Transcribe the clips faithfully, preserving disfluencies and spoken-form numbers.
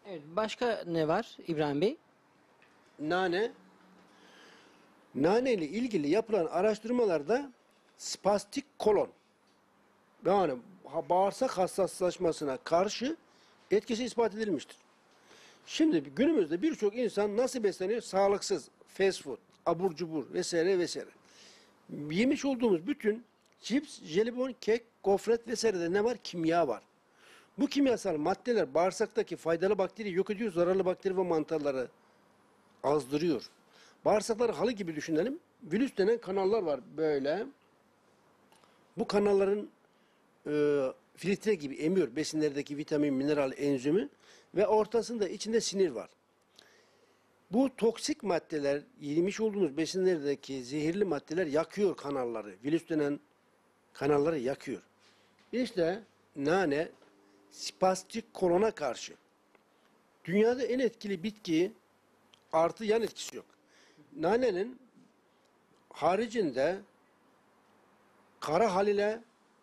Evet, başka ne var İbrahim Bey? Nane. Nane ile ilgili yapılan araştırmalarda spastik kolon, yani ha- bağırsak hassaslaşmasına karşı etkisi ispat edilmiştir. Şimdi günümüzde birçok insan nasıl besleniyor? Sağlıksız, fast food, abur cubur vesaire vesaire. Yemiş olduğumuz bütün cips, jelibon, kek, gofret vesairede ne var? Kimya var. Bu kimyasal maddeler bağırsaktaki faydalı bakteri yok ediyor, zararlı bakteri ve mantarları azdırıyor. Bağırsakları halı gibi düşünelim. Virüs denen kanallar var böyle. Bu kanalların e, filtre gibi emiyor besinlerdeki vitamin, mineral, enzimi ve ortasında içinde sinir var. Bu toksik maddeler, yemiş olduğumuz besinlerdeki zehirli maddeler yakıyor kanalları. Virüs denen kanalları yakıyor. İşte nane spastik kolona karşı dünyada en etkili bitki, artı yan etkisi yok. Nanenin haricinde kara halile,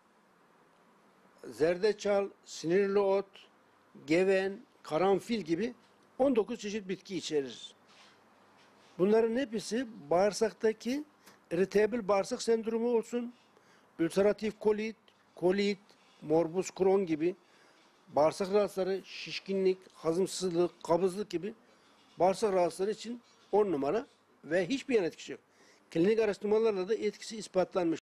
zerdeçal, sinirli ot, geven, karanfil gibi on dokuz çeşit bitki içerir. Bunların hepsi bağırsaktaki irritable bağırsak sendromu olsun, ülseratif kolit, kolit, morbus Crohn gibi bağırsak rahatsızları, şişkinlik, hazımsızlık, kabızlık gibi bağırsak rahatsızları için on numara ve hiçbir yan etkisi yok. Klinik araştırmalarla da etkisi ispatlanmış.